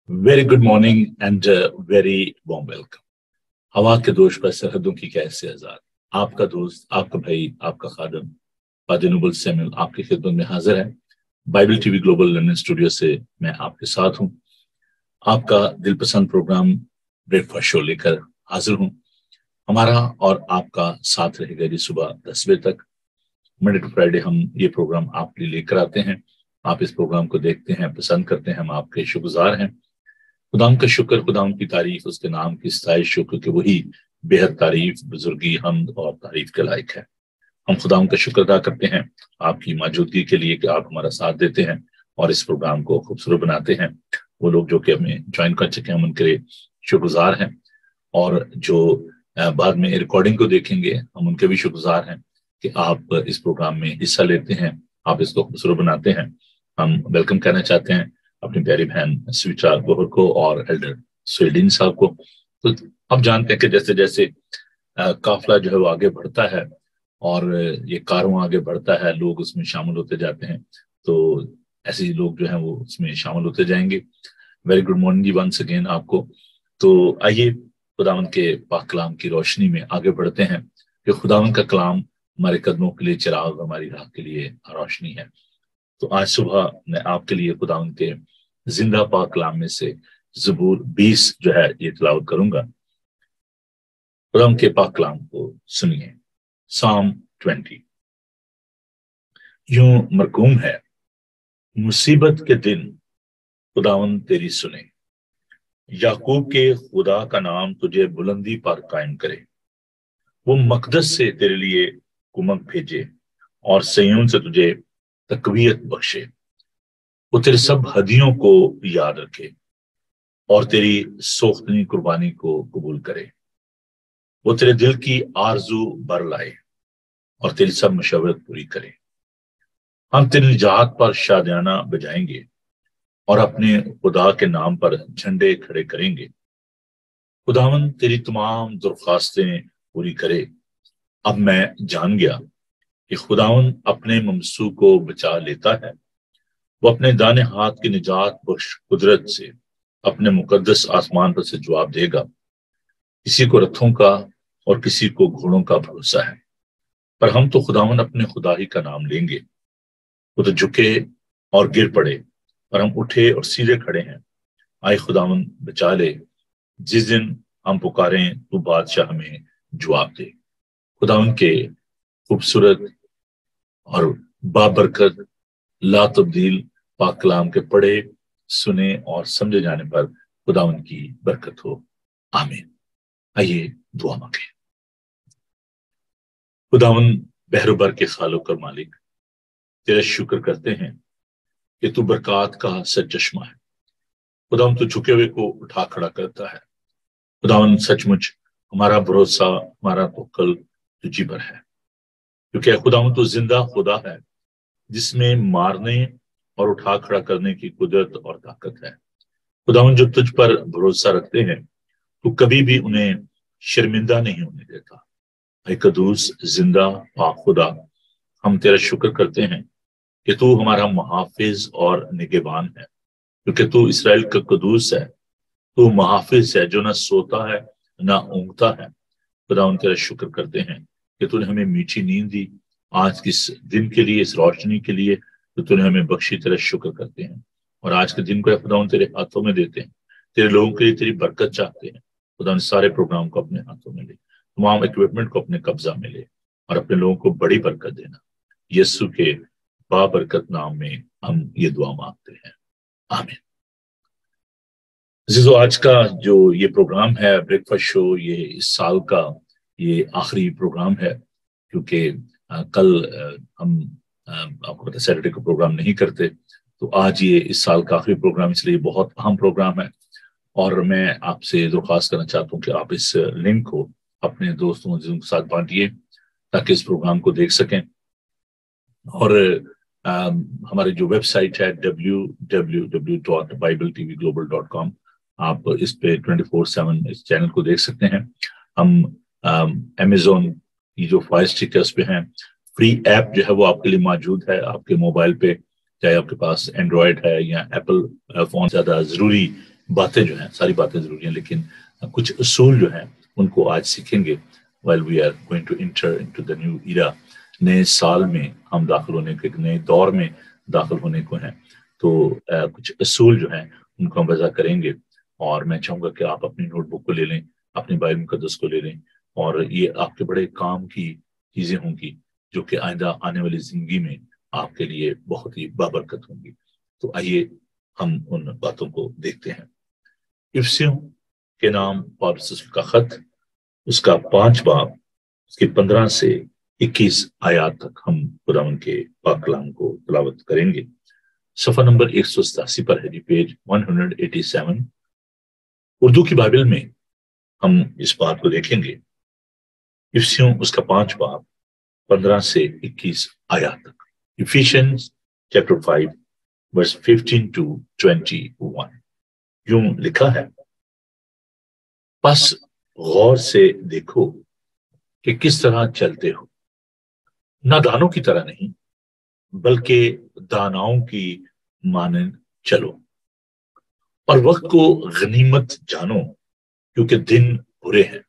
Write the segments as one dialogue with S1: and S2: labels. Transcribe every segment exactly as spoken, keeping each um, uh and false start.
S1: Very good morning and very warm welcome. हवा के दोष पर सरहदों की कैसे आजाद, आपका दोस्त, आपका भाई, आपका खादम फादर नोबल सैमुअल आपकी खिदमत में हाजिर है। Bible TV global London studio से मैं आपके साथ हूं। आपका दिलपसंद प्रोग्राम ब्रेकफास्ट शो लेकर हाजिर हूं। हमारा और आपका साथ रहेगा जी सुबह दस बजे तक। मंडे टू फ्राइडे हम ये प्रोग्राम आपके लिए लेकर आते हैं। आप इस प्रोग्राम को देखते हैं, पसंद करते हैं, हम आपके शुक्रगुजार हैं। खुदाम का शुक्र, खुदाम की तारीफ, उसके नाम की सताइश, शुक्र कि वही बेहद तारीफ, बुजुर्गी, हमद और तारीफ के लायक है। हम खुदाम का शुक्र अदा करते हैं आपकी मौजूदगी के लिए कि आप हमारा साथ देते हैं और इस प्रोग्राम को खूबसूरत बनाते हैं। वो लोग जो कि हमें ज्वाइन कर चुके हैं हम उनके लिए शुक्रगुजार हैं, और जो बाद में रिकॉर्डिंग को देखेंगे हम उनके भी शुक्रगुजार हैं कि आप इस प्रोग्राम में हिस्सा लेते हैं, आप इसको खूबसूरत बनाते हैं। हम वेलकम कहना चाहते हैं अपनी प्यारी बहन स्विचा गोहर को और एल्डर स्वेलिन साहब को। तो अब जानते हैं कि जैसे जैसे काफिला जो है वो आगे बढ़ता है और ये कारवां आगे बढ़ता है, लोग उसमें शामिल होते जाते हैं, तो ऐसे ही लोग जो हैं वो उसमें शामिल होते जाएंगे। Very good morning ji once again आपको। तो आइए खुदावन के पाक कलाम की रोशनी में आगे बढ़ते हैं कि खुदावन का कलाम हमारे कदमों के लिए चिराग, हमारी राह के लिए रोशनी है। तो आज सुबह मैं आपके लिए खुदावन के जिंदा पाक कलाम में से ज़बूर बीस जो है ये तिलावत करूंगा। खुदावन के पाक कलाम को सुनिए। साम ट्वेंटी। यूं मरकूम है, मुसीबत के दिन खुदावन तेरी सुने, याकूब के खुदा का नाम तुझे बुलंदी पर कायम करे। वो मकदस से तेरे लिए कुमक भेजे और सयून से तुझे तकवीयत बख्शे। वो तेरे सब हदियों को याद रखे और तेरी सोख्तनी कुर्बानी को कबूल करे। वो तेरे दिल की आरजू भर लाए और तेरी सब मशवरत पूरी करे। हम तेरी निजात पर शादियाना बजाएंगे और अपने खुदा के नाम पर झंडे खड़े करेंगे। खुदावन तेरी तमाम दरख्वास्तें पूरी करे। अब मैं जान गया कि खुदावन अपने ममसू को बचा लेता है। वो अपने दाने हाथ की निजात बख्श कुदरत से अपने मुकद्दस आसमान पर से जवाब देगा। किसी को रथों का और किसी को घोड़ों का भरोसा है, पर हम तो खुदावन अपने खुदा ही का नाम लेंगे। वो तो झुके और गिर पड़े, पर हम उठे और सीधे खड़े हैं। आए खुदावन बचा ले, जिस दिन हम पुकारें तो बादशाह हमें जवाब दे। खुदावन के खूबसूरत और बाबरकत ला तब्दील पाक कलाम के पढ़े, सुने और समझे जाने पर खुदावन की बरकत हो। आमीन। आइए दुआ मांगे। खुदावन बहरोबर के खालुक और मालिक, तेरा शुक्र करते हैं कि तू बरकत का सचश्मा है। खुदावन तू झुके हुए को उठा खड़ा करता है। खुदावन सचमुच हमारा भरोसा, हमारा तवक्कुल तुझी पर है, क्योंकि खुदावन तू जिंदा खुदा है जिसमें मारने और उठा खड़ा करने की कुदरत और ताकत है। खुदावन जो तुझ पर भरोसा रखते हैं तू कभी भी उन्हें शर्मिंदा नहीं होने देता। ऐ कदूस जिंदा पाक खुदा, हम तेरा शुक्र करते हैं कि तू हमारा मुहाफिज और निगहबान है, क्योंकि तू इसराइल का कदूस है। तू मुहाफिज है जो ना सोता है ना ऊँघता है। खुदावन तेरा शुक्र करते हैं कि तूने हमें मीठी नींद दी आज किस दिन के लिए, इस रोशनी के लिए तो तूने हमें बख्शी। तेरा शुक्र करते हैं और आज के दिन को खुदावन तेरे हाथों में देते हैं। तेरे लोगों के लिए तेरी बरकत चाहते हैं। खुदावन सारे प्रोग्राम को अपने हाथों में ले, तमाम इक्विपमेंट को अपने कब्जा में ले और अपने लोगों को बड़ी बरकत देना। यीशु के बाबरकत नाम में हम ये दुआ मांगते हैं, आमीन। अजीजों, आज का जो ये प्रोग्राम है ब्रेकफास्ट शो, ये इस साल का ये आखिरी प्रोग्राम है, क्योंकि कल आ, हम आ, आपको पता है सैटरडे को प्रोग्राम नहीं करते, तो आज ये इस साल का आखिरी प्रोग्राम, इसलिए बहुत अहम प्रोग्राम है। और मैं आपसे दरख्वास्त करना चाहता हूँ कि आप इस लिंक को अपने दोस्तों के साथ बांटिए ताकि इस प्रोग्राम को देख सकें। और आ, हमारी जो वेबसाइट है W W W dot Bible T V global dot com, आप इस पे ट्वेंटी फोर सेवन इस चैनल को देख सकते हैं। हम अमेजोन की जो फायर स्टिक है उस पे हैं। फ्री ऐप जो है वो आपके लिए मौजूद है आपके मोबाइल पे, चाहे आपके पास एंड्रॉयड है या एप्पल फोन। ज्यादा जरूरी باتیں جو ہیں، ساری باتیں ضروری ہیں، لیکن کچھ اصول جو ہیں ان کو آج سیکھیں گے while we are going to enter into the new era. نئے سال میں ہم داخل ہونے کے، نئے دور میں داخل ہونے کو ہیں، تو کچھ اصول جو ہیں ان کو ہم وضع کریں گے، اور میں چاہوں گا کہ آپ اپنی نوٹ بک کو لے لیں، اپنی بائبل مقدس کو لے لیں، اور یہ آپ کے بڑے کام کی چیزیں ہوں گی جو کہ آئندہ آنے والی زندگی میں آپ کے لیے بہت ہی بابرکت ہوں گی۔ تو آئیے ہم ان باتوں کو دیکھتے ہیں۔ افسیوں کے نام پالس کا خط، اس کا پانچ باب، اس کی پندرہ سے اکیس آیات تک ہم خداوند کے پاک کلام کو تلاوت کریں گے۔ صفحہ نمبر ایک سو ستاسی پر ہے جی، پیج ایک سو ستاسی۔ اردو کی بائبل میں ہم اس بات کو دیکھیں گے، افسیوں اس کا پانچ باب، پندرہ سے اکیس آیات تک۔ Ephesians chapter five verse fifteen to twenty-one، یوں لکھا ہے، پس غور سے دیکھو کہ کس طرح چلتے ہو، نادانوں کی طرح نہیں بلکہ داناؤں کی مانند چلو، اور وقت کو غنیمت جانو کیونکہ دن برے ہیں۔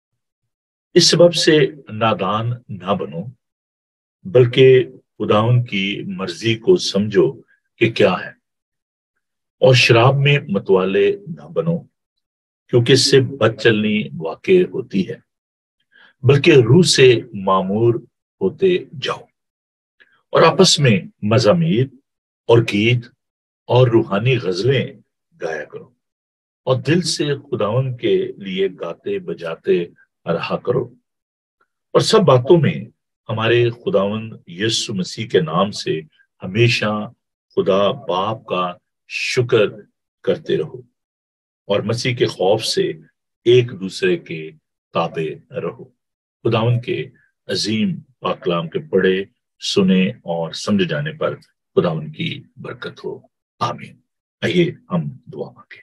S1: اس سبب سے نادان نہ بنو بلکہ خداوند کی مرضی کو سمجھو کہ کیا ہے، اور شراب میں متوالے نہ بنو کیونکہ اس سے بد چلنی واقع ہوتی ہے، بلکہ روح سے معمور ہوتے جاؤ، اور آپس میں مزامیر اور گیت اور روحانی غزلیں گایا کرو، اور دل سے خداوند کے لیے گاتے بجاتے رہا کرو، اور سب باتوں میں ہمارے خداوند یسوع مسیح کے نام سے ہمیشہ خدا باپ کا شکر کرتے رہو، اور مسیح کے خوف سے ایک دوسرے کے تابع رہو۔ خداوند کے عظیم پاک کلام کے پڑھے، سنے اور سمجھ جانے پر خداوند کی برکت ہو، آمین۔ آئیے ہم دعا مانگیں۔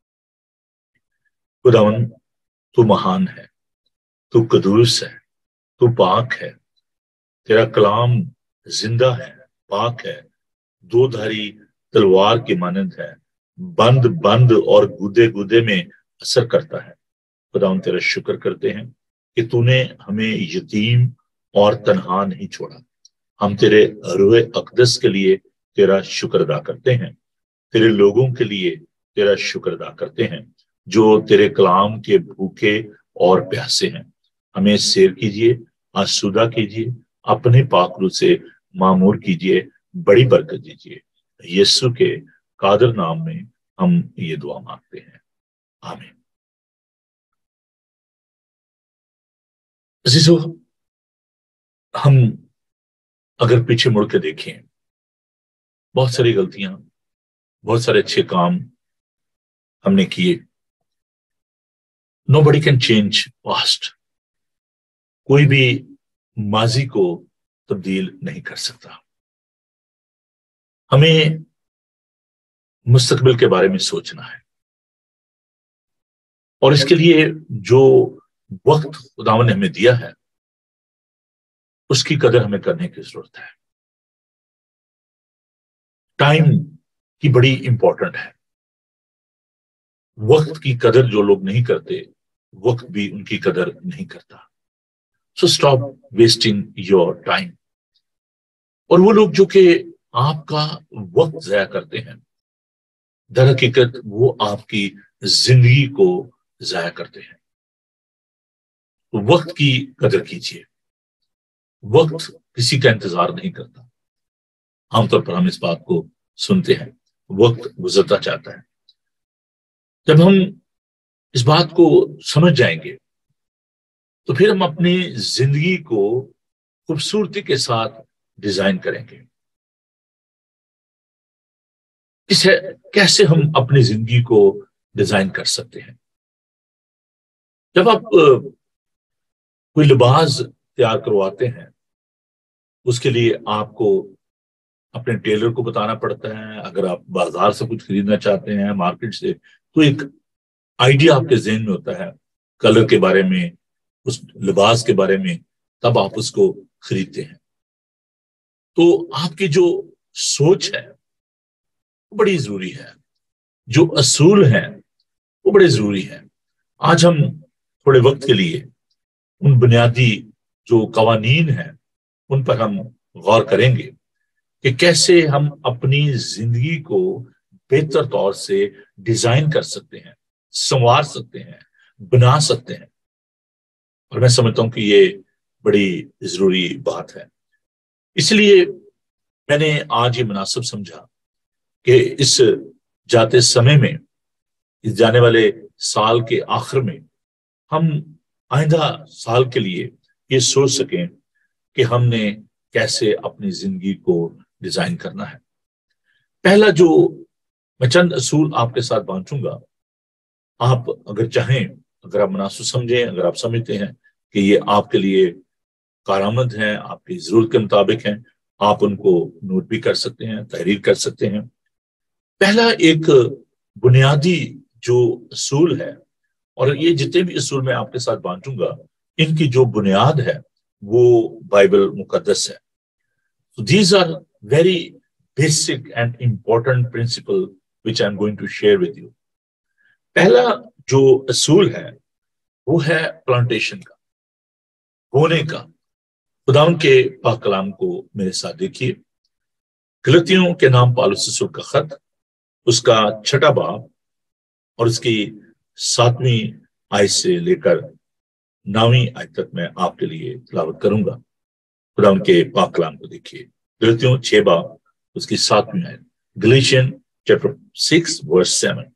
S1: خداوند تو مہان ہے، تو قدوس ہے، تو پاک ہے، تیرا کلام زندہ ہے، پاک ہے، دو دھاری تلوار کی مانند ہے، بند بند اور گودے گودے میں اثر کرتا ہے۔ خداوند تیرا شکر کرتے ہیں کہ تو نے ہمیں یتیم اور تنہا نہیں چھوڑا۔ ہم تیرے روح اقدس کے لیے تیرا شکر ادا کرتے ہیں، تیرے لوگوں کے لیے تیرا شکر ادا کرتے ہیں جو تیرے کلام کے بھوکے اور پیاسے ہیں۔ ہمیں سیر کیجیے، آسودہ کیجیے، اپنے پاک روح سے معمور کیجیے، بڑی برکت دیجیے۔ یسوع کے قادر نام میں ہم یہ دعا مانگتے ہیں، آمین۔ عزیزو، ہم اگر پیچھے مڑ کے دیکھیں، بہت ساری غلطیاں، بہت سارے اچھے کام ہم نے کیے۔ Nobody can change past، کوئی بھی ماضی کو تبدیل نہیں کر سکتا۔ ہمیں مستقبل کے بارے میں سوچنا ہے، اور اس کے لیے جو وقت خداوند نے ہمیں دیا ہے اس کی قدر ہمیں کرنے کی ضرورت ہے۔ ٹائم کی بڑی امپورٹنٹ ہے، وقت کی قدر جو لوگ نہیں کرتے، وقت بھی ان کی قدر نہیں کرتا۔ So stop wasting your time. اور وہ لوگ جو کہ آپ کا وقت ضائع کرتے ہیں، در حقیقت وہ آپ کی زندگی کو ضائع کرتے ہیں۔ وقت کی قدر کیجیے، وقت کسی کا انتظار نہیں کرتا۔ عام طور پر ہم اس بات کو سنتے ہیں، وقت گزرتا چاہتا ہے۔ جب ہم اس بات کو سمجھ جائیں گے تو پھر ہم اپنی زندگی کو خوبصورتی کے ساتھ ڈیزائن کریں گے۔ اسے کیسے ہم اپنی زندگی کو ڈیزائن کر سکتے ہیں؟ جب آپ کوئی لباس تیار کرواتے ہیں، اس کے لیے آپ کو اپنے ٹیلر کو بتانا پڑتا ہے۔ اگر آپ بازار سے کچھ خریدنا چاہتے ہیں، مارکیٹ سے، تو ایک آئیڈیا آپ کے ذہن میں ہوتا ہے کلر کے بارے میں، اس لباس کے بارے میں، تب آپ اس کو خریدتے ہیں۔ تو آپ کی جو سوچ ہے بڑی ضروری ہے، جو اصول ہیں وہ بڑے ضروری ہیں۔ آج ہم تھوڑے وقت کے لیے ان بنیادی جو قوانین ہیں ان پر ہم غور کریں گے کہ کیسے ہم اپنی زندگی کو بہتر طور سے ڈیزائن کر سکتے ہیں، سنوار سکتے ہیں، بنا سکتے ہیں۔ اور میں سمجھتا ہوں کہ یہ بڑی ضروری بات ہے۔ اس لیے میں نے آج یہ مناسب سمجھا کہ اس جاتے سمے میں، اس جانے والے سال کے آخر میں، ہم آئندہ سال کے لیے یہ سوچ سکیں کہ ہم نے کیسے اپنی زندگی کو ڈیزائن کرنا ہے۔ پہلا جو میں چند اصول آپ کے ساتھ بانٹوں گا، آپ اگر چاہیں، اگر آپ مناسب سمجھیں، اگر آپ سمجھتے ہیں کہ یہ آپ کے لیے کارآمد ہیں، آپ کی ضرورت کے مطابق ہیں، آپ ان کو نوٹ بھی کر سکتے ہیں، تحریر کر سکتے ہیں۔ پہلا ایک بنیادی جو اصول ہے، اور یہ جتنے بھی اصول میں آپ کے ساتھ بانٹوں گا، ان کی جو بنیاد ہے وہ بائبل مقدس ہے۔ So these are very basic and important principle which I'm going to share with you. پہلا جو اصول ہے وہ ہے پلانٹیشن کا، بونے کا۔ خداوند کے پاک کلام کو میرے ساتھ دیکھیے، گلتیوں کے نام پالوس رسول کا خط، اس کا چھٹا باب اور اس کی ساتویں آیت سے لے کر نویں آیت تک میں آپ کے لیے تلاوت کروں گا۔ خداوند کے پاک کلام کو دیکھیے، گلتیوں چھ باب اس کی ساتویں آیت، Galatians chapter six verse seven.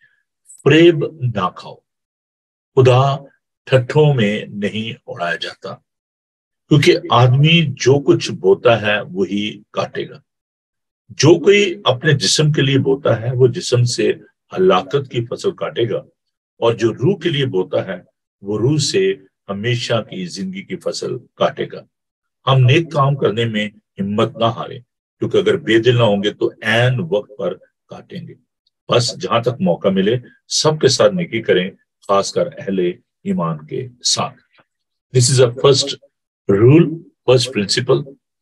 S1: فریب نہ کھاؤ، خدا ٹھٹھوں میں نہیں اڑایا جاتا، کیونکہ آدمی جو کچھ بوتا ہے وہی کاٹے گا۔ جو کوئی اپنے جسم کے لیے بوتا ہے وہ جسم سے ہلاکت کی فصل کاٹے گا، اور جو روح کے لیے بوتا ہے وہ روح سے ہمیشہ کی زندگی کی فصل کاٹے گا۔ ہم نیک کام کرنے میں ہمت نہ ہاریں، کیونکہ اگر بے دل نہ ہوں گے تو عین وقت پر کاٹیں گے۔ بس جہاں تک موقع ملے سب کے ساتھ نیکی کریں، خاص کر اہل ایمان کے ساتھ۔ This is a first rule, first principle,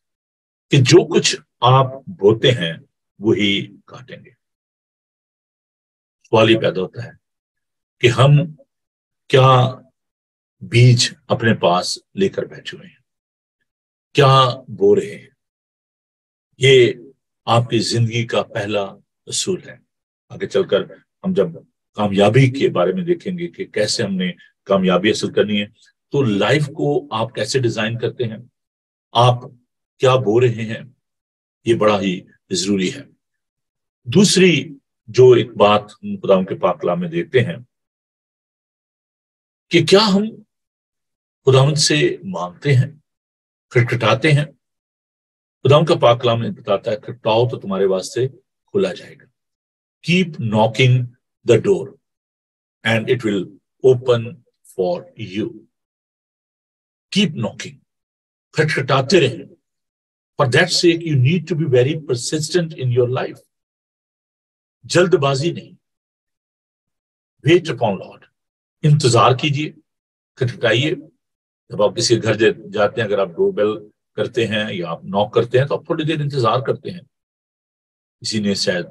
S1: کہ جو کچھ آپ بوتے ہیں وہی کاٹیں گے۔ سوال یہ پیدا ہوتا ہے کہ ہم کیا بیج اپنے پاس لے کر بیٹھے ہوئے ہیں، کیا بو رہے ہیں؟ یہ آپ کی زندگی کا پہلا اصول ہے۔ آگے چل کر ہم جب کامیابی کے بارے میں دیکھیں گے کہ کیسے ہم نے کامیابی حاصل کرنی ہے، تو لائف کو آپ کیسے ڈیزائن کرتے ہیں، آپ کیا بو رہے ہیں، یہ بڑا ہی ضروری ہے۔ دوسری جو ایک بات ہم خداوند کے پاک کلام میں دیکھتے ہیں کہ کیا ہم خداوند سے مانگتے ہیں، کھٹکھٹاتے ہیں؟ خداوند کا پاک کلام میں بتاتا ہے کھٹکھٹاؤ تو تمہارے واسطے کھلا جائے گا۔ Keep knocking the door and it will open for you. Keep knocking. کھٹکھٹاتے رہیں۔ For that sake you need to be very persistent in your life. جلد بازی نہیں۔ Wait upon Lord. انتظار کیجئے، کھٹکھٹائیے۔ جب آپ کسی گھر جاتے ہیں، اگر آپ ڈور بیل کرتے ہیں یا آپ نوک کرتے ہیں تو آپ تھوڑی دیر انتظار کرتے ہیں۔ کسی نے شاید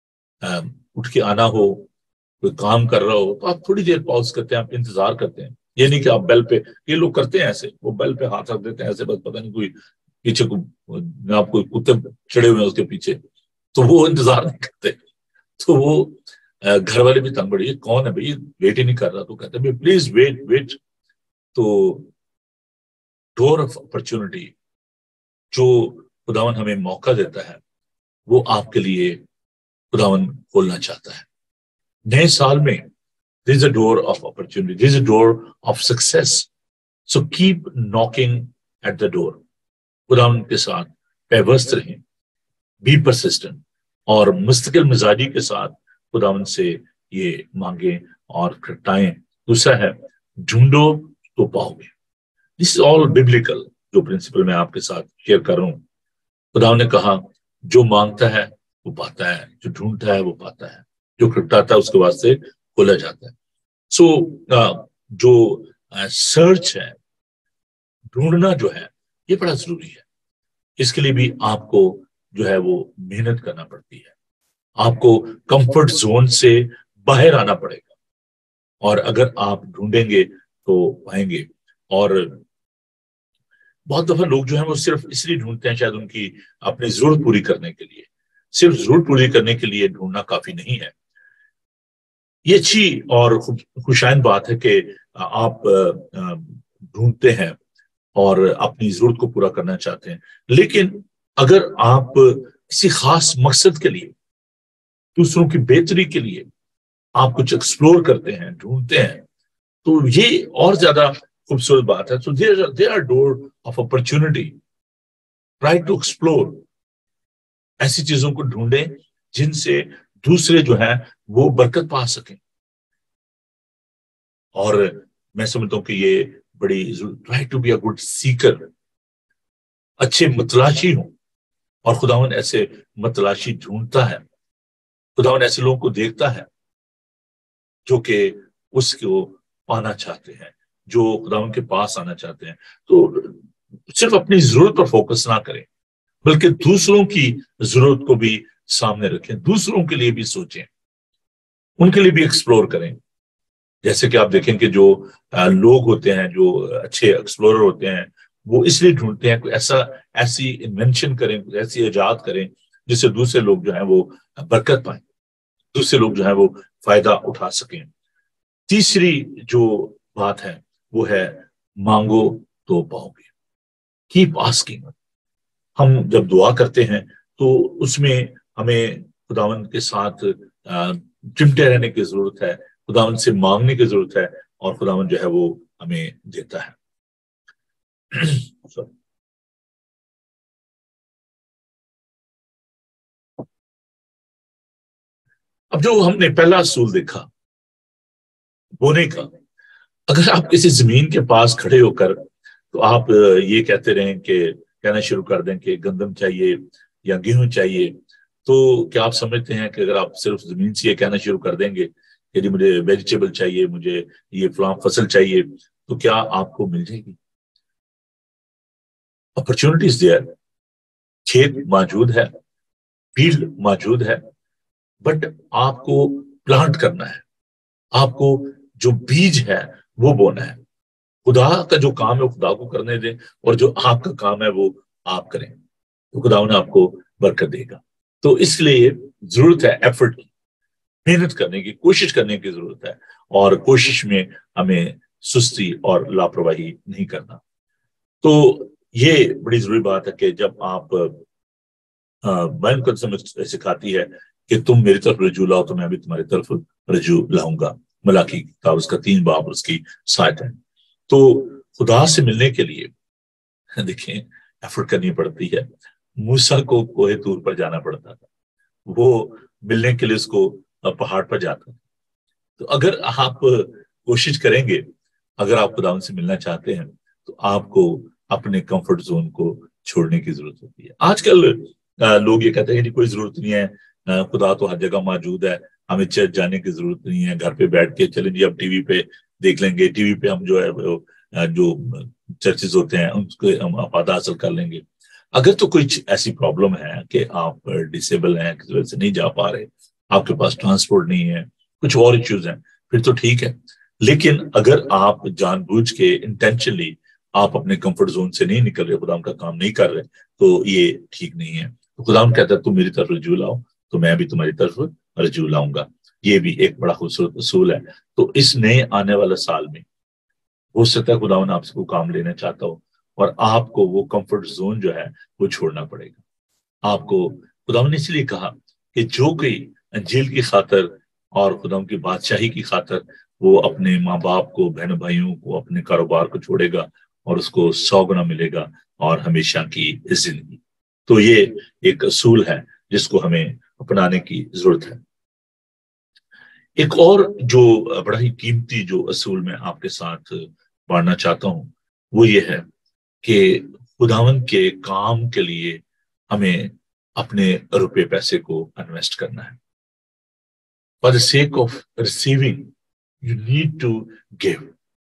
S1: اٹھ کے آنا ہو، کوئی کام کر رہا ہو تو آپ تھوڑی دیر پاؤز کرتے ہیں، آپ انتظار کرتے ہیں۔ یہ نہیں کہ آپ بیل پہ، یہ لوگ کرتے ہیں ایسے، وہ بیل پہ ہاتھ رکھ دیتے ہیں ایسے، بس پتہ نہیں کوئی پیچھے کو آپ کوئی کتے چڑے ہوئے ہیں اس کے پیچھے، تو وہ انتظار نہیں کرتے۔ تو وہ گھر والے بھی تنگ پڑے، یہ کون ہے بھائی، ویٹ ہی نہیں کر رہا، تو کہتے ہیں پلیز ویٹ ویٹ۔ تو ڈور آف اپرچونٹی جو خداون ہمیں موقع دیتا ہے وہ آپ کے لیے خداون کھولنا چاہتا ہے۔ نئے سال میں there is a door of opportunity, there is a door of success, so keep knocking at the door. خداون کے ساتھ پیوست رہیں، be persistent، اور مستقل مزاجی کے ساتھ خداون سے یہ مانگیں اور کھٹائیں۔ دوسرا ہے ڈھونڈو تو پاؤ گے۔ This is all biblical، جو پرنسپل میں آپ کے ساتھ شیئر کر رہا ہوں۔ خداون نے کہا جو مانگتا ہے وہ پاتا ہے، جو ڈھونڈتا ہے وہ پاتا ہے، جو کھٹکھٹاتا ہے اس کے واسطے کھولا جاتا ہے۔ سو جو سرچ ہے، ڈھونڈنا جو ہے، یہ بڑا ضروری ہے۔ اس کے لیے بھی آپ کو جو ہے وہ محنت کرنا پڑتی ہے، آپ کو کمفرٹ زون سے باہر آنا پڑے گا۔ اور اگر آپ ڈھونڈیں گے تو پائیں گے. اور بہت دفعہ لوگ جو ہیں وہ صرف اس لیے ڈھونڈتے ہیں شاید ان کی اپنی ضرورت پوری کرنے کے لیے. صرف ضرورت پوری کرنے کے لیے ڈھونڈنا کافی نہیں ہے. یہ اچھی اور خوشائند بات ہے کہ آپ ڈھونڈتے ہیں اور اپنی ضرورت کو پورا کرنا چاہتے ہیں، لیکن اگر آپ کسی خاص مقصد کے لیے، دوسروں کی بہتری کے لیے آپ کچھ ایکسپلور کرتے ہیں، ڈھونڈتے ہیں، تو یہ اور زیادہ خوبصورت بات ہے. So there are, there are door of opportunity. Try to explore. ایسی چیزوں کو ڈھونڈیں جن سے دوسرے جو ہیں وہ برکت پا سکیں. اور میں سمجھتا ہوں کہ یہ بڑی try to be a good seeker. اچھے متلاشی ہوں، اور خداوند ایسے متلاشی ڈھونڈتا ہے. خداوند ایسے لوگوں کو دیکھتا ہے جو کہ اس کو پانا چاہتے ہیں، جو خداوند کے پاس آنا چاہتے ہیں. تو صرف اپنی ضرورت پر فوکس نہ کریں، بلکہ دوسروں کی ضرورت کو بھی سامنے رکھیں، دوسروں کے لیے بھی سوچیں، ان کے لیے بھی ایکسپلور کریں. جیسے کہ آپ دیکھیں کہ جو لوگ ہوتے ہیں، جو اچھے ایکسپلورر ہوتے ہیں، وہ اس لیے ڈھونڈتے ہیں کوئی ایسا ایسی انوینشن کریں، کوئی ایسی ایجاد کریں جس سے دوسرے لوگ جو ہیں وہ برکت پائیں، دوسرے لوگ جو ہیں وہ فائدہ اٹھا سکیں. تیسری جو بات ہے وہ ہے مانگو تو پاؤ گے. Keep asking. ہم جب دعا کرتے ہیں تو اس میں ہمیں خداوند کے ساتھ چمٹے رہنے کی ضرورت ہے، خداوند سے مانگنے کی ضرورت ہے، اور خداوند جو ہے وہ ہمیں دیتا ہے. اب جو ہم نے پہلا اصول دیکھا بونے کا، اگر آپ کسی زمین کے پاس کھڑے ہو کر تو آپ یہ کہتے رہیں کہ کہنا شروع کر دیں کہ گندم چاہیے یا گیہوں چاہیے، تو کیا آپ سمجھتے ہیں کہ اگر آپ صرف زمین سے یہ کہنا شروع کر دیں گے کہ جی مجھے ویجیٹیبل چاہیے، مجھے یہ فلاں فصل چاہیے، تو کیا آپ کو مل جائے گی؟ اپرچونٹیز دیئر، کھیت موجود ہے، فیلڈ موجود ہے، بٹ آپ کو پلانٹ کرنا ہے، آپ کو جو بیج ہے وہ بونا ہے. خدا کا جو کام ہے خدا کو کرنے دیں، اور جو آپ کا کام ہے وہ آپ کریں، تو خدا انہیں آپ کو برکت دے گا. تو اس لیے ضرورت ہے ایفرٹ کی، محنت کرنے کی، کوشش کرنے کی ضرورت ہے، اور کوشش میں ہمیں سستی اور لاپرواہی نہیں کرنا. تو یہ بڑی ضروری بات ہے کہ جب آپ بائبل کو سکھاتی ہے کہ تم میری طرف رجوع لاؤ تو میں بھی تمہاری طرف رجوع لاؤں گا. ملاکی کتاب اس کا تین باب اس کی سائٹ ہے. تو خدا سے ملنے کے لیے دیکھیں ایفرٹ کرنی پڑتی ہے. موسیٰ کو کوہ طور پر جانا پڑتا تھا، وہ ملنے کے لیے اس کو پہاڑ پر جاتا تھا. تو اگر آپ کوشش کریں گے، اگر آپ خدا سے ملنا چاہتے ہیں، تو آپ کو اپنے کمفرٹ زون کو چھوڑنے کی ضرورت ہوتی ہے. آج کل لوگ یہ کہتے ہیں کہ کوئی ضرورت نہیں ہے، خدا تو ہر جگہ موجود ہے، ہمیں چرچ جانے کی ضرورت نہیں ہے، گھر پہ بیٹھ کے چلیں جی اب ٹی وی پہ دیکھ لیں گے، ٹی وی پہ ہم جو ہے جو چرچز ہوتے ہیں ان کو ہم افادہ حاصل کر لیں گے. اگر تو کوئی ایسی پرابلم ہے کہ آپ ڈسیبل ہیں، کسی وجہ سے نہیں جا پا رہے، آپ کے پاس ٹرانسپورٹ نہیں ہے، کچھ اور ایشوز ہیں، پھر تو ٹھیک ہے. لیکن اگر آپ جان بوجھ کے انٹینشنلی آپ اپنے کمفرٹ زون سے نہیں نکل رہے، خدا کا کام نہیں کر رہے، تو یہ ٹھیک نہیں ہے. خدا کہتا ہے تم میری طرف رجوع لاؤ تو میں بھی تمہاری طرف رجوع لاؤں گا. یہ بھی ایک بڑا خوبصورت اصول ہے. تو اس نئے آنے والے سال میں ہو سکتا ہے خداوند آپ سے کوئی کام لینا چاہتا ہو، اور آپ کو وہ کمفرٹ زون جو ہے وہ چھوڑنا پڑے گا. آپ کو خداوند نے اس لیے کہا کہ جو کوئی انجیل کی خاطر اور خداوند کی بادشاہی کی خاطر وہ اپنے ماں باپ کو، بہن بھائیوں کو، اپنے کاروبار کو چھوڑے گا، اور اس کو سو گنا ملے گا اور ہمیشہ کی زندگی. تو یہ ایک اصول ہے جس کو ہمیں اپنانے کی ضرورت ہے. ایک اور جو بڑا ہی قیمتی جو اصول میں آپ کے ساتھ بانٹنا چاہتا ہوں وہ یہ ہے کہ خداوند کے کام کے لیے ہمیں اپنے روپے پیسے کو انویسٹ کرنا ہے. For the sake of receiving, you need to give.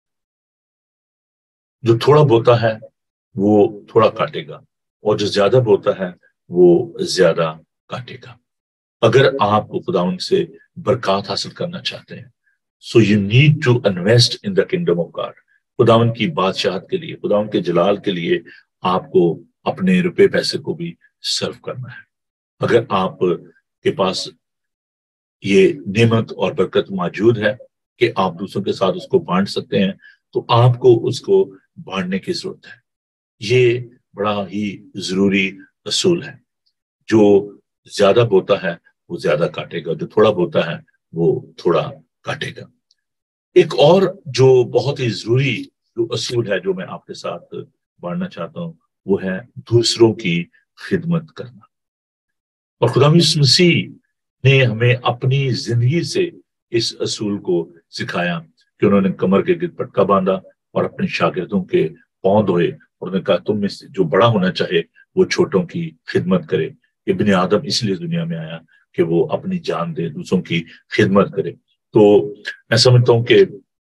S1: جو تھوڑا بوتا ہے وہ تھوڑا کاٹے گا، اور جو زیادہ بوتا ہے وہ زیادہ کاٹے گا. اگر آپ خداوند سے برکات حاصل کرنا چاہتے ہیں، so you need to invest in the kingdom of God. खुदावन की बादशाहत के लिए, खुदावन के जलाल के लिए आपको अपने रुपए पैसे को भी सर्व करना है। अगर आप के पास ये नेमत और बरकत मौजूद है कि आप दूसरों के साथ उसको बांट सकते हैं, तो आपको उसको बांटने की जरूरत है। ये बड़ा ही जरूरी असूल है। जो ज्यादा बोता है वो ज्यादा काटेगा, जो थोड़ा बोता है वो थोड़ा काटेगा। एक और जो बहुत ही जरूरी जो असूल है जो मैं आपके साथ बांटना चाहता हूं, वो है दूसरों की खिदमत करना। और खुदा यीशु मसीह ने हमें अपनी जिंदगी से इस असूल को सिखाया कि उन्होंने कमर के गिर्द पटका बांधा और अपने शागिर्दों के पांव धोए और उन्होंने कहा, तुम में से जो बड़ा होना चाहे वो छोटों की खिदमत करे। इब्ने आदम इसलिए दुनिया में आया कि वो अपनी जान दे, दूसरों की खिदमत करे। तो मैं समझता हूं कि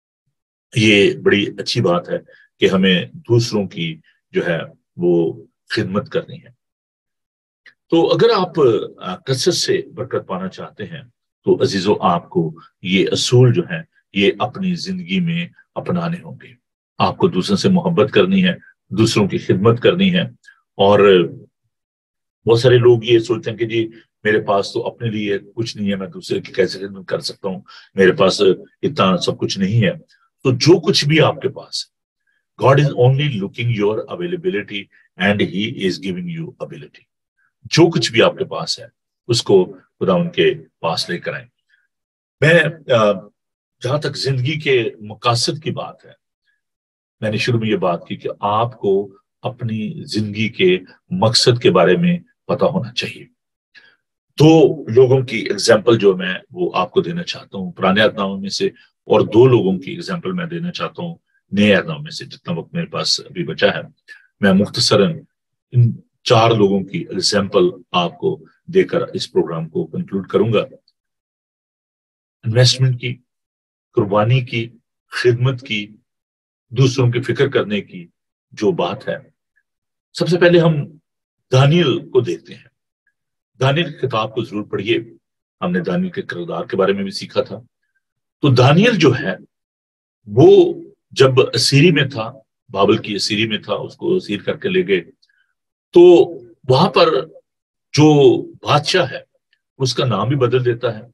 S1: ये बड़ी अच्छी बात है कि हमें दूसरों की जो है वो खिदमत करनी है। तो अगर आप कसरत से बरकत पाना चाहते हैं तो अजीजों, आपको ये असूल जो है ये अपनी जिंदगी में अपनाने होंगे। आपको दूसरों से मोहब्बत करनी है, दूसरों की खिदमत करनी है। और बहुत सारे लोग ये सोचते हैं कि जी मेरे पास तो अपने लिए कुछ नहीं है, मैं दूसरे की कैसे खिदमत कर सकता हूँ, मेरे पास इतना सब कुछ नहीं है। तो जो कुछ भी आपके पास है, God is only looking your availability and he is giving you ability। जो कुछ भी आपके पास है उसको खुदा उनके पास लेकर आए। मैं जहां तक जिंदगी के मकासद की बात है, मैंने शुरू में ये बात की कि आपको अपनी जिंदगी के मकसद के बारे में पता होना चाहिए। दो लोगों की एग्जाम्पल जो मैं वो आपको देना चाहता हूँ पुराने अहदनामे में से, और दो लोगों की एग्जाम्पल मैं देना चाहता हूँ नए अहदनामे में से। जितना वक्त मेरे पास अभी बचा है, मैं मुख्तसरन इन चार लोगों की एग्जाम्पल आपको देकर इस प्रोग्राम को कंक्लूड करूंगा। इन्वेस्टमेंट की, कुर्बानी की, खिदमत की, दूसरों की फिक्र करने की जो बात है, सबसे पहले हम दानियल को देखते हैं। दानियल की किताब को जरूर पढ़िए। हमने दानियल के किरदार के बारे में भी सीखा था। तो दानियल जो है वो जब असीरी में था, बाबल की असीरी में था, उसको असीर करके ले गए, तो वहां पर जो बादशाह है उसका नाम भी बदल देता है।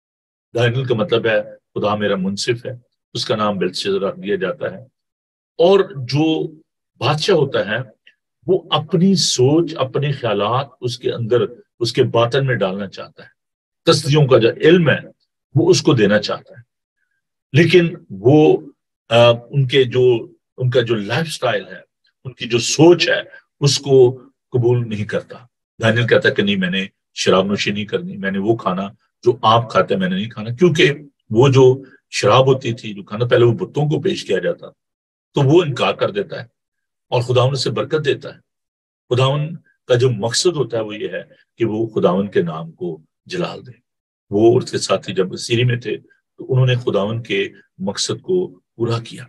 S1: दानियल का मतलब है खुदा मेरा मुंसिफ है, उसका नाम बेल्तशस्सर रख दिया जाता है। और जो बादशाह होता है वो अपनी सोच, अपने ख्यालात उसके अंदर, उसके बातन में डालना चाहता है। तस्दीयों का जो इल्म है वो उसको देना चाहता है, लेकिन वो आ, उनके जो उनका जो लाइफस्टाइल है, उनकी जो सोच है, उसको कबूल नहीं करता। दानियल कहता है कि नहीं, मैंने शराब नोशी नहीं करनी, मैंने वो खाना जो आप खाते मैंने नहीं खाना, क्योंकि वो जो शराब होती थी, जो खाना पहले वो बुतों को पेश किया जाता, तो वो इनकार कर देता है और खुदावन से बरकत देता है। खुदावन का जो मकसद होता है वो ये है कि वो खुदावन के नाम को जलाल दे। वो और उसके साथी जब सीरी में थे तो उन्होंने खुदावन के मकसद को पूरा किया।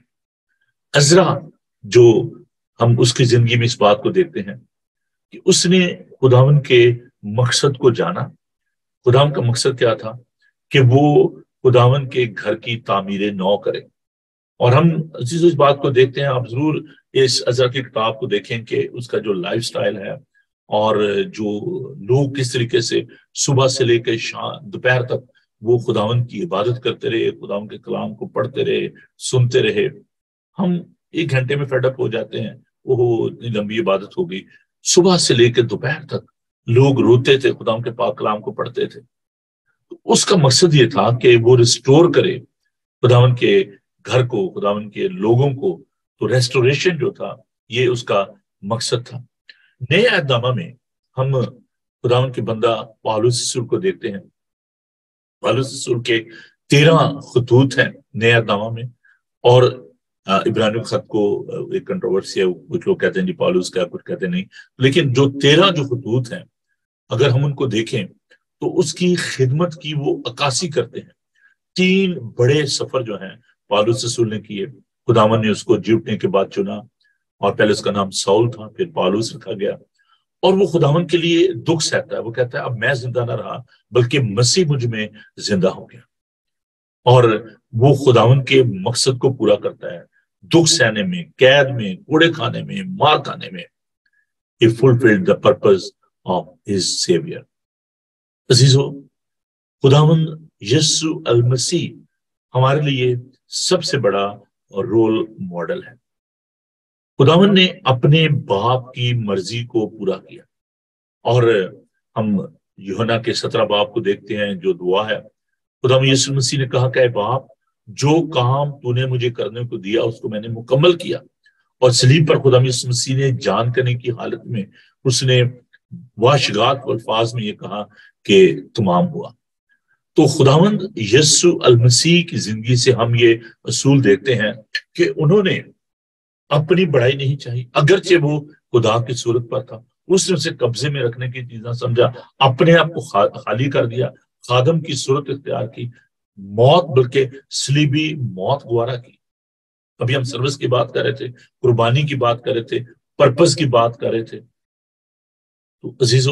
S1: अजरा, जो हम उसकी जिंदगी में इस बात को देखते हैं कि उसने खुदावन के मकसद को जाना। खुदावन का मकसद क्या था कि वो खुदावन के घर की तामीर नौ करे। और हम इस बात को देखते हैं, आप जरूर इस अजरा की किताब को देखें कि उसका जो लाइफस्टाइल है और जो लोग किस तरीके से सुबह से लेकर शाम दोपहर तक वो खुदावन की इबादत करते रहे, खुदावन के कलाम को पढ़ते रहे, सुनते रहे। हम एक घंटे में फेडअप हो जाते हैं, ओहो इतनी लंबी इबादत हो गई। सुबह से लेकर दोपहर तक लोग रोते थे, खुदावन के पाक कलाम को पढ़ते थे। तो उसका मकसद ये था कि वो रिस्टोर करे खुदावन के घर को, खुदावन के लोगों को। तो रेस्टोरेशन जो था ये उसका मकसद था। नए अहदनामा में हम खुदावन के बंदा पौलुस रसूल को देखते हैं। पौलुस रसूल के तेरह खतूत हैं नए अहदनामा में, और इब्रानियों खत को एक कंट्रोवर्सी है, कुछ लोग कहते हैं जी पौलुस का, कुछ कहते नहीं, लेकिन जो तेरह जो खतूत हैं अगर हम उनको देखें तो उसकी खिदमत की वो अक्कासी करते हैं। तीन बड़े सफर जो हैं पौलुस रसूल ने किए। खुदावन ने उसको जी उठने के बाद चुना, और पहले उसका नाम साउल था, फिर पौलुस रखा गया, और वो खुदावन के लिए दुख सहता है। वो कहता है अब मैं जिंदा ना रहा बल्कि मसीह मुझ में जिंदा हो गया। اور وہ خداوند کے مقصد کو پورا کرتا ہے. دکھ سہنے میں، قید میں، کوڑے کھانے میں، مار کھانے میں he fulfilled the purpose of his savior. عزیزو، خداوند یسوع المسیح ہمارے لیے سب سے بڑا رول ماڈل ہے. خداوند نے اپنے باپ کی مرضی کو پورا کیا. اور ہم یوحنا کے سترہ باپ کو دیکھتے ہیں جو دعا ہے. خداوند یسوع مسیح نے کہا کہ اے باپ، جو کام تو نے مجھے کرنے کو دیا اس کو میں نے مکمل کیا. اور صلیب پر خداوند یسوع مسیح نے جان کرنے کی حالت میں اس نے واشگات الفاظ میں یہ کہا کہ تمام ہوا. تو خداوند یسوع المسیح کی زندگی سے ہم یہ اصول دیکھتے ہیں کہ انہوں نے اپنی بڑائی نہیں چاہی، اگرچہ وہ خدا کی صورت پر تھا. اس نے اسے قبضے میں رکھنے کی چیزیں سمجھا، اپنے آپ کو خالی کر دیا، خادم کی صورت اختیار کی، موت بلکہ صلیبی موت گوارا کی. ابھی ہم سروس کی بات کر رہے تھے، قربانی کی بات کر رہے تھے، پرپس کی بات کر رہے تھے. تو عزیزو،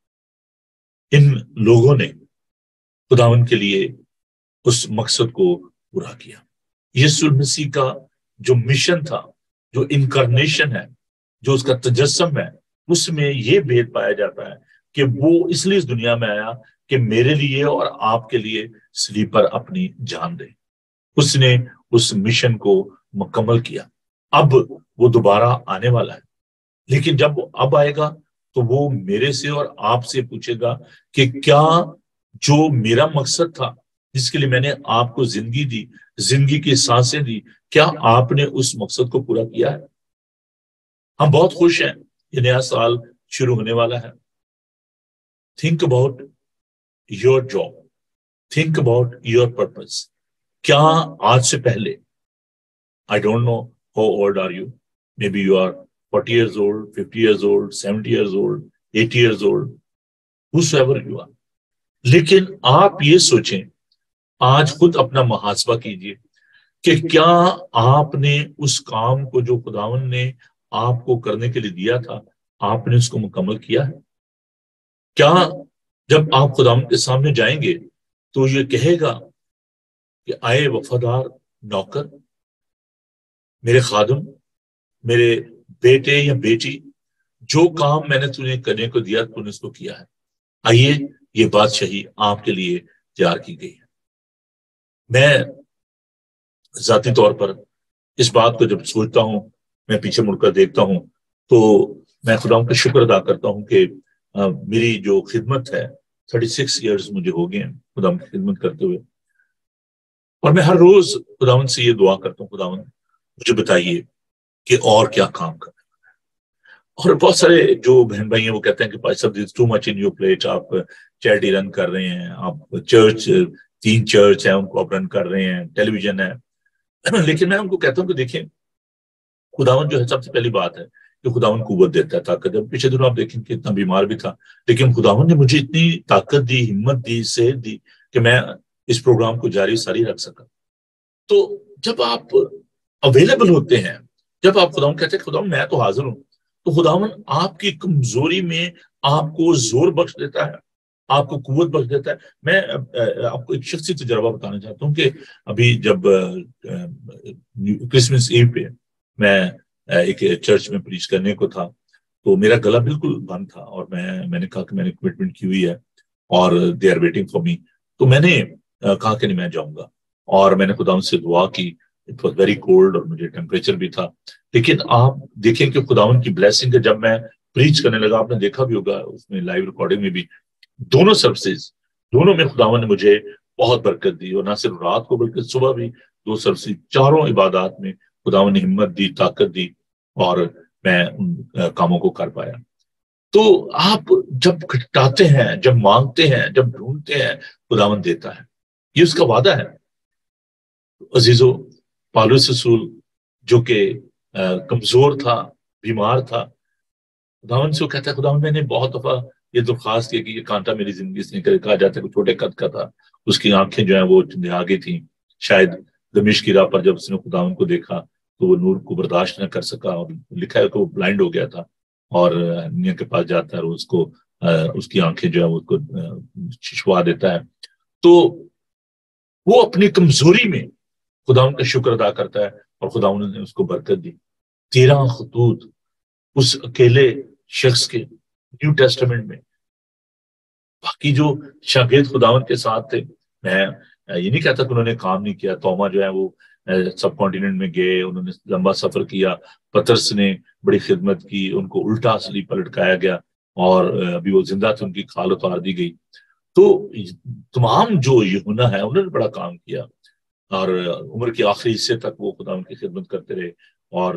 S1: ان لوگوں نے خداوند کے لیے اس مقصد کو پورا کیا. یسوع مسیح کا جو مشن تھا، جو انکارنیشن ہے، جو اس کا تجسم ہے، اس میں یہ بھید پایا جاتا ہے کہ وہ اس لیے اس دنیا میں آیا کہ میرے لیے اور آپ کے لیے صلیب پر اپنی جان دے. اس نے اس مشن کو مکمل کیا. اب وہ دوبارہ آنے والا ہے، لیکن جب وہ اب آئے گا تو وہ میرے سے اور آپ سے پوچھے گا کہ کیا جو میرا مقصد تھا، جس کے لیے میں نے آپ کو زندگی دی، زندگی کی سانسیں دی، کیا آپ نے اس مقصد کو پورا کیا ہے؟ ہم بہت خوش ہیں، یہ نیا سال شروع ہونے والا ہے. Think about your job, think about your purpose. کیا آج سے پہلے، I don't know how old are you, maybe you are forty years old, fifty years old, seventy years old, eighty years old, whosoever you are. لیکن آپ یہ سوچیں، آج خود اپنا محاسبہ کیجئے کہ کیا آپ نے اس کام کو جو خداوند نے آپ کو کرنے کے لیے دیا تھا، آپ نے اس کو مکمل کیا ہے؟ کیا جب آپ خداوند کے سامنے جائیں گے تو یہ کہے گا کہ آئے وفادار نوکر، میرے خادم، میرے بیٹے یا بیٹی، جو کام میں نے تمہیں کرنے کو دیا تو نے اس کو کیا ہے، آئیے یہ بادشاہی آپ کے لیے تیار کی گئی ہے. میں ذاتی طور پر اس بات کو جب سوچتا ہوں، میں پیچھے مڑ کر دیکھتا ہوں تو میں خداوند کا شکر ادا کرتا ہوں کہ میری جو خدمت ہے، تھرٹی سکس ایئرز مجھے ہو گئے ہیں خداوند کی خدمت کرتے ہوئے. اور میں ہر روز خداوند سے یہ دعا کرتا ہوں، خداوند مجھے بتائیے کہ اور کیا کام کرنا ہے. اور بہت سارے جو بہن بھائی ہیں وہ کہتے ہیں کہ بھائی صاحب too much on your plate, آپ چیریٹی رن کر رہے ہیں، آپ چرچ، تین چرچ ہیں ان کو آپ رن کر رہے ہیں، ٹیلی ویژن ہے. لیکن میں ان کو کہتا ہوں کہ دیکھیں، خداوند جو ہے سب سے پہلی بات ہے کہ خداوند قوت دیتا ہے، طاقت. جب پچھلے دنوں آپ دیکھیں کہ اتنا بیمار بھی تھا، لیکن خداوند نے مجھے اتنی طاقت دی، ہمت دی، صحت دی کہ میں اس پروگرام کو جاری ساری رکھ سکا. تو جب آپ اویلیبل ہوتے ہیں، جب آپ خداوند کہتے ہیں خداوند میں تو حاضر ہوں، تو خداوند آپ کی کمزوری میں آپ کو زور بخش دیتا ہے، آپ کو قوت بخش دیتا ہے. میں آپ کو ایک شخصی تجربہ بتانا چاہتا ہوں کہ ابھی جب کرسمس ایو پہ میں ایک چرچ میں پریچ کرنے کو تھا تو میرا گلا بالکل بند تھا، اور میں میں نے کہا کہ میں نے کمٹمنٹ کی ہوئی ہے اور they are waiting for me. تو میں نے کہا کہ نہیں میں جاؤں گا، اور میں نے خداوند سے دعا کی. اٹ واز ویری کولڈ اور مجھے ٹیمپریچر بھی تھا. لیکن آپ دیکھیں کہ خداوند کی بلیسنگ ہے، جب میں پریچ کرنے لگا، آپ نے دیکھا بھی ہوگا اس میں لائیو ریکارڈنگ میں بھی، دونوں سروسز دونوں میں خداوند نے مجھے بہت برکت دی. اور نہ صرف رات کو بلکہ صبح بھی دو سروسز، چاروں عبادات میں خداوند نے ہمت دی، طاقت دی، اور میں ان کاموں کو کر پایا. تو آپ جب کھٹاتے ہیں، جب مانگتے ہیں، جب ڈھونڈتے ہیں، خداوند دیتا ہے، یہ اس کا وعدہ ہے. عزیزو، پالوس رسول جو کہ کمزور تھا، بیمار تھا، خداوند سے وہ کہتا ہے خداوند میں نے بہت دفعہ یہ درخواست کی کہ یہ کانٹا میری زندگی سے نکل. کہا جاتا ہے کہ چھوٹے قد کا تھا، اس کی آنکھیں جو ہیں وہ آگے تھیں. شاید دمشق کی راہ پر جب اس نے خداوند کو دیکھا تو وہ نور کو برداشت نہ کر سکا، اور لکھا ہے کہ وہ بلائنڈ ہو گیا تھا، اور میاں کے پاس جاتا ہے اور اس کو اس کی آنکھیں جو ہے وہ اس کو چھپوا دیتا ہے. تو وہ اپنی کمزوری میں خداوند کا شکر ادا کرتا ہے اور خداوند نے اس کو برکت دی. تیرہ خطوط اس اکیلے شخص کے نیو ٹیسٹمنٹ میں. باقی جو شاگرد خداوند کے ساتھ تھے، میں یہ نہیں کہتا کہ انہوں نے کام نہیں کیا. توما جو ہے وہ سب کانٹیننٹ میں گئے، انہوں نے لمبا سفر کیا. پترس نے بڑی خدمت کی، ان کو الٹا سلیب پر لٹکایا گیا اور ابھی وہ زندہ تھے، ان کی کھال اتار دی گئی. تو تمام جو یوحنا ہے انہوں نے بڑا کام کیا اور عمر کے آخری حصے تک وہ خداوند کی خدمت کرتے رہے. اور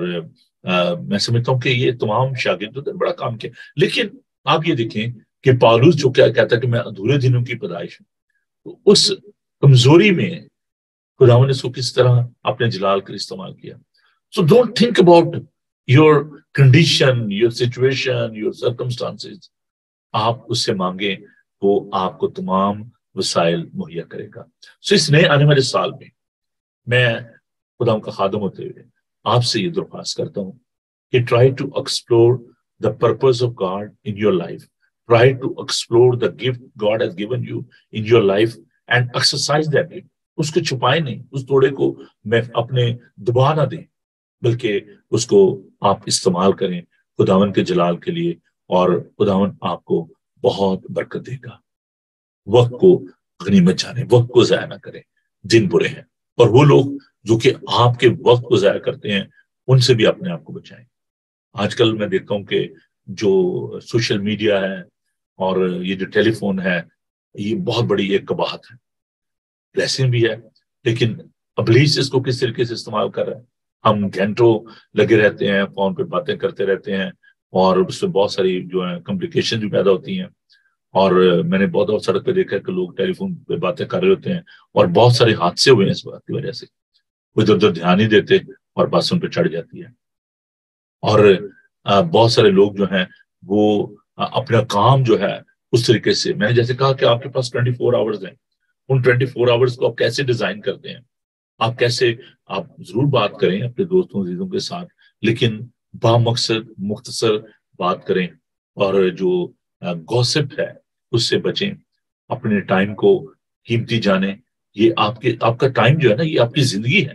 S1: میں سمجھتا ہوں کہ یہ تمام شاگردوں نے بڑا کام کیا. لیکن آپ یہ دیکھیں کہ پالوس جو کیا کہتا ہے کہ میں ادھورے دنوں کی پیدائش ہوں، تو اس کمزوری میں خداوند نے اس کو کس طرح اپنے جلال کے استعمال کیا. So don't think about your condition, your situation, your circumstances. آپ اس سے مانگیں، وہ آپ کو تمام وسائل مہیا کرے گا. سو اس نئے آنے والے سال میں میں خداوند کا خادم ہوتے ہوئے آپ سے یہ درخواست کرتا ہوں کہ try to explore the purpose of God in your life. Try to explore the gift God has given you in your life and exercise that gift. اس کو چھپائے نہیں، اس توڑے کو میں اپنے دبا نہ دیں، بلکہ اس کو آپ استعمال کریں خداوند کے جلال کے لیے، اور خداوند آپ کو بہت برکت دے گا. وقت کو غنیمت جانیں، وقت کو ضائع نہ کریں. دن برے ہیں، اور وہ لوگ جو کہ آپ کے وقت کو ضائع کرتے ہیں ان سے بھی اپنے آپ کو بچائیں. آج کل میں دیکھتا ہوں کہ جو سوشل میڈیا ہے اور یہ جو ٹیلی فون ہے، یہ بہت بڑی ایک قباحت ہے. بلیسنگ بھی ہے، لیکن ابلیس اس کو کس طریقے سے استعمال کر رہا ہے. ہم گھنٹوں لگے رہتے ہیں فون پہ، باتیں کرتے رہتے ہیں، اور اس سے بہت ساری جو ہے کمپلیکیشن بھی پیدا ہوتی ہیں. اور میں نے بہت سڑک پہ دیکھا کہ لوگ ٹیلی فون پہ باتیں کر رہے ہوتے ہیں اور بہت سارے حادثے ہوئے ہیں اس بات کی وجہ سے. وہ ادھر ادھر دھیان نہیں دیتے اور بات ان پہ چڑھ جاتی ہے. اور بہت سارے لوگ جو ہیں وہ اپنا کام جو ہے اس طریقے سے، میں نے جیسے کہا کہ آپ کے پاس ٹوینٹی فور آورز ہیں، ان ٹوینٹی فور آورز کو آپ کیسے ڈیزائن کرتے ہیں. آپ کیسے، آپ ضرور بات کریں اپنے دوستوں عزیزوں کے ساتھ، لیکن با مقصد مختصر بات کریں، اور جو گوسپ ہے اس سے بچیں. اپنے ٹائم کو قیمتی جانیں. یہ آپ کے آپ کا ٹائم جو ہے نا، یہ آپ کی زندگی ہے،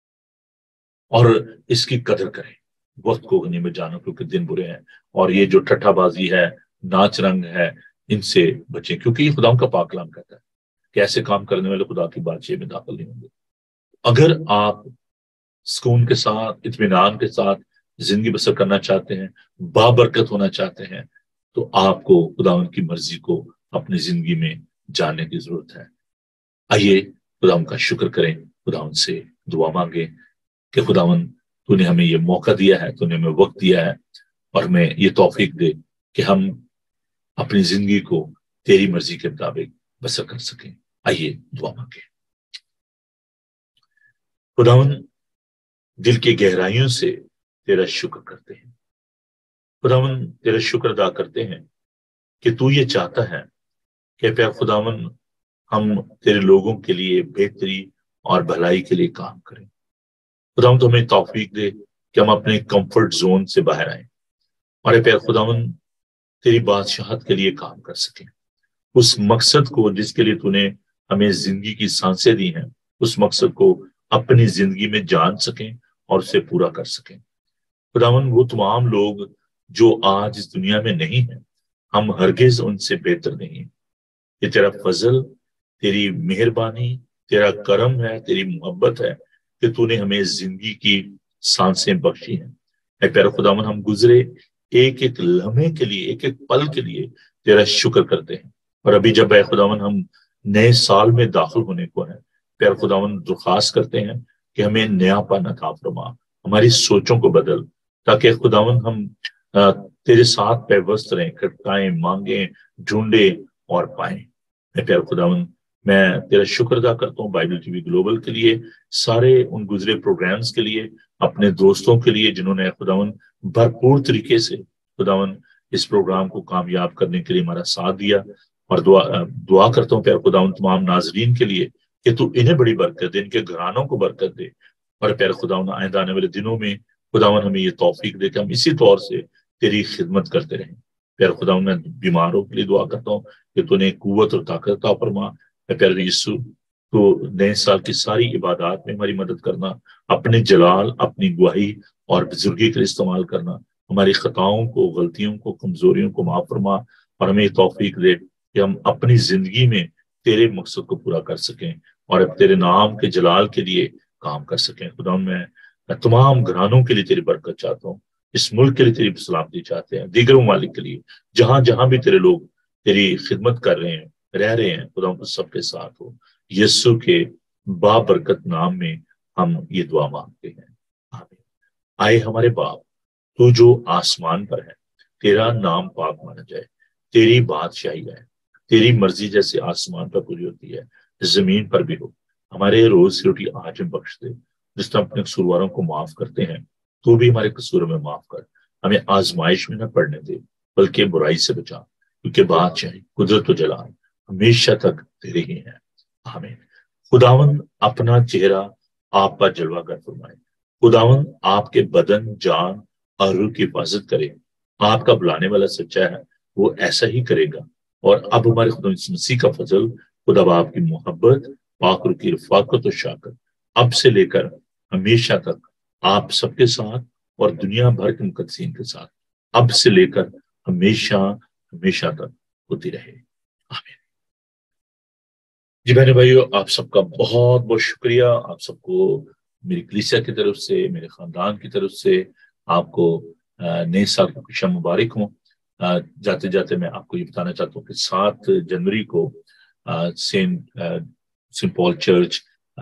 S1: اور اس کی قدر کریں. وقت کو غنیمت جانو کیونکہ دن برے ہیں. اور یہ جو ٹھٹھا بازی ہے، ناچ رنگ ہے، ان سے بچیں، کیونکہ یہ خدا کا پاک کلام کہتا ہے کہ ایسے کام کرنے والے خدا کی بادشاہی میں داخل نہیں ہوں گے. اگر آپ سکون کے ساتھ، اطمینان کے ساتھ زندگی بسر کرنا چاہتے ہیں، بابرکت ہونا چاہتے ہیں، تو آپ کو خداوند کی مرضی کو اپنی زندگی میں جاننے کی ضرورت ہے. آئیے خداوند کا شکر کریں، خداوند سے دعا مانگیں کہ خداوند تو نے ہمیں یہ موقع دیا ہے، تو نے ہمیں وقت دیا ہے، اور ہمیں یہ توفیق دے کہ ہم اپنی زندگی کو تیری مرضی کے مطابق بسر کر سکیں. آئیے دعا مانگیں. خداوند دل کی گہرائیوں سے تیرا شکر کرتے ہیں. خداوند تیرا شکر ادا کرتے ہیں کہ تو یہ چاہتا ہے کہ پیر خداوند ہم تیرے لوگوں کے لیے بہتری اور بھلائی کے لیے کام کریں. خداوند تو ہمیں توفیق دے کہ ہم اپنے کمفرٹ زون سے باہر آئیں، اور اے پیر خداوند تیری بادشاہت کے لیے کام کر سکیں. اس مقصد کو جس کے لیے تو نے ہمیں زندگی کی سانسیں دی ہیں، اس مقصد کو اپنی زندگی میں جان سکیں اور اسے پورا کر سکیں. خداوند وہ تمام لوگ جو آج اس دنیا میں نہیں ہیں، ہم ہرگز ان سے بہتر نہیں ہیں. یہ تیرا فضل، تیری مہربانی، تیرا کرم ہے، تیری محبت ہے کہ تو نے ہمیں زندگی کی سانسیں بخشی ہیں. اے پیارے خداوند ہم گزرے ایک ایک لمحے کے لیے، ایک ایک پل کے لیے تیرا شکر کرتے ہیں. اور ابھی جب اے خداوند ہم نئے سال میں داخل ہونے کو ہیں، پیارے خداوند درخواست کرتے ہیں کہ ہمیں نیا پن عطا فرما، ہماری سوچوں کو بدل، تاکہ خداوند ہم تیرے ساتھ پیوست رہیں، کھٹکائیں، مانگیں، ڈھونڈیں اور پائیں. اے پیارے خداوند میں تیرا شکر ادا کرتا ہوں بائبل ٹی وی گلوبل کے لیے، سارے ان گزرے پروگرامز کے لیے، اپنے دوستوں کے لیے جنہوں نے خداوند بھرپور طریقے سے خداوند اس پروگرام کو کامیاب کرنے کے لیے ہمارا ساتھ دیا. اور دعا دعا کرتا ہوں پیارے خداوند تمام ناظرین کے لیے کہ تو انہیں بڑی برکت دے، ان کے گھرانوں کو برکت دے. اور پیارے خداوند آئندہ آنے والے دنوں میں خداوند ہمیں یہ توفیق دے کہ ہم اسی طور سے تیری خدمت کرتے رہیں. پیارے خداوند میں بیماروں کے لیے دعا کرتا ہوں کہ تو نے قوت اور طاقت عطا فرما. اے پیارے یسوع تو نئے سال کی ساری عبادات میں ہماری مدد کرنا، اپنے جلال، اپنی گواہی اور بزرگی کے لیے استعمال کرنا، ہماری خطاؤں کو، غلطیوں کو، کمزوریوں کو معاف فرما، اور ہمیں توفیق دے کہ ہم اپنی زندگی میں تیرے مقصد کو پورا کر سکیں اور اب تیرے نام کے جلال کے لیے کام کر سکیں۔ خدا میں تمام گھرانوں کے لیے تیری برکت چاہتا ہوں، اس ملک کے لیے تیری سلامتی چاہتے ہیں، دیگر ممالک کے لیے جہاں جہاں بھی تیرے لوگ تیری خدمت کر رہے ہیں، رہ رہے ہیں، خدا سب کے ساتھ ہو۔ یسوع کے بابرکت نام میں ہم یہ دعا مانگتے ہیں، آمین۔ آئے ہمارے باپ، تو جو آسمان پر ہے، تیرا نام پاک مانا جائے، تیری بادشاہی ہے، تیری مرضی جیسے آسمان پر پوری ہوتی ہے زمین پر بھی ہو۔ ہمارے روز کی روٹی آج ہم بخش دے، جس طرح اپنے قصورواروں کو معاف کرتے ہیں تو بھی ہمارے قصوروں میں معاف کر، ہمیں آزمائش میں نہ پڑنے دے بلکہ برائی سے بچا، کیونکہ بادشاہی، قدرت و جلال ہمیشہ تک تیرے ہی ہیں، آمین۔ خداوند اپنا چہرہ آپ پر جلوہ گر فرمائے، خداوند آپ کے بدن، جان اور روح کی حفاظت کرے۔ آپ کا بلانے والا سچا ہے، وہ ایسا ہی کرے گا۔ اور اب ہمارے خدا مسیح کا فضل، خدا باپ کی محبت، پاک روح کی رفاقت و شاکر اب سے لے کر ہمیشہ تک آپ سب کے ساتھ اور دنیا بھر کے مقدسین کے ساتھ اب سے لے کر ہمیشہ ہمیشہ تک ہوتی رہے، آمین۔ جی بہن بھائیو، آپ سب کا بہت بہت شکریہ۔ آپ سب کو میری کلیسیا کی طرف سے، میرے خاندان کی طرف سے آپ کو نئے سال کی خوشیاں مبارک ہوں۔ جاتے جاتے میں آپ کو یہ بتانا چاہتا ہوں کہ سات جنوری کو Saint Saint Paul church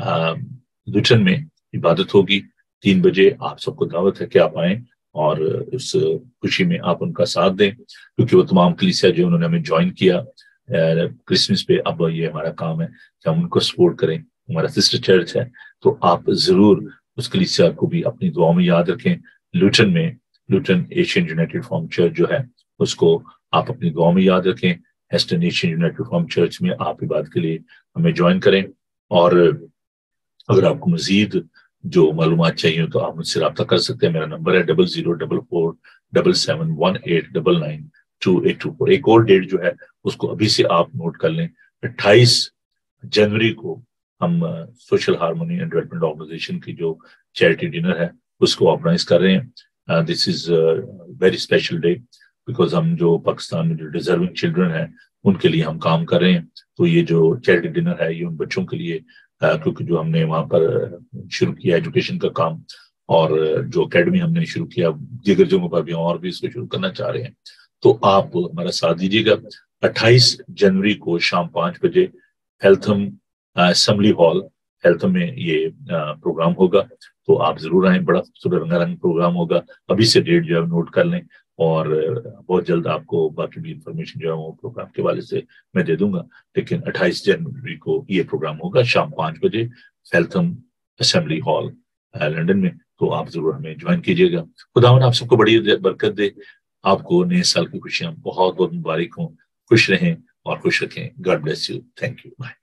S1: Luton میں عبادت ہوگی، تین بجے۔ آپ سب کو دعوت ہے کہ آپ آئیں اور اس خوشی میں آپ ان کا ساتھ دیں، کیونکہ وہ تمام کلیسیا جو انہوں نے ہمیں جوائن کیا کرسمس پہ، اب یہ ہمارا کام ہے کہ ہم ان کو سپورٹ کریں۔ ہمارا سسٹر چرچ ہے، تو آپ ضرور اس کلیسیا کو بھی اپنی دعاؤں میں یاد رکھیں۔ لوٹن میں، Luton Asian United Reformed Church جو ہے، اس کو آپ اپنی دعاؤں میں یاد رکھیں۔ Heston Asian United Reformed Church میں آپ عبادت کے لیے ہمیں جوائن کریں، اور اگر آپ کو مزید جو معلومات چاہیے تو آپ مجھ سے رابطہ کر سکتے ہیں۔ میرا نمبر ہے double zero double four double seven one eight double nine two eight two four. ایک اور ڈیٹ جو ہے اس کو ابھی سے آپ نوٹ کر لیں، اٹھائیس جنوری کو ہم social harmony and development organisation کی جو چیریٹی ڈنر ہے اس کو آرگنائز کر رہے ہیں۔ This is very special day, because ہم جو پاکستان میں جو ڈیزرونگ چلڈرن ہیں ان کے لیے ہم کام کر رہے ہیں۔ تو یہ جو چیریٹی ڈنر ہے یہ ان بچوں کے لیے، کیونکہ جو ہم نے وہاں پر شروع کیا ایجوکیشن کا کام، اور جو اکیڈمی ہم نے شروع کیا دیگر جگہوں پر بھی اور بھی اس کو شروع کرنا چاہ رہے ہیں، تو آپ ہمارا ساتھ دیجیے گا۔ اٹھائیس جنوری کو شام پانچ بجے ہیلتھم اسمبلی ہال ہیلتھم میں یہ پروگرام ہوگا، تو آپ ضرور آئیں۔ بڑا خوبصورت رنگا رنگ پروگرام ہوگا، ابھی سے ڈیٹ جو ہے نوٹ کر لیں، اور بہت جلد آپ کو باقی بھی انفارمیشن جو ہے وہ پروگرام کے حوالے سے میں دے دوں گا۔ لیکن اٹھائیس جنوری کو یہ پروگرام ہوگا شام پانچ بجے ہیلتھم اسمبلی ہال لندن میں، تو آپ ضرور ہمیں جوائن کیجیے گا۔ خداوند آپ سب کو بڑی برکت دے، آپ کو نئے سال کی خوشیاں بہت بہت مبارک ہوں۔ خوش رہیں اور خوش رکھیں۔ God bless you, thank you, bye.